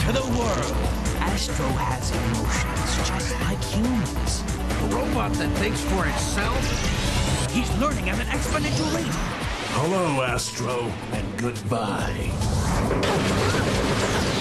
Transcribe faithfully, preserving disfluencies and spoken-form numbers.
to the world. Astro has emotions, just like humans. A robot that thinks for itself? He's learning at an exponential rate. Hello, Astro, and goodbye.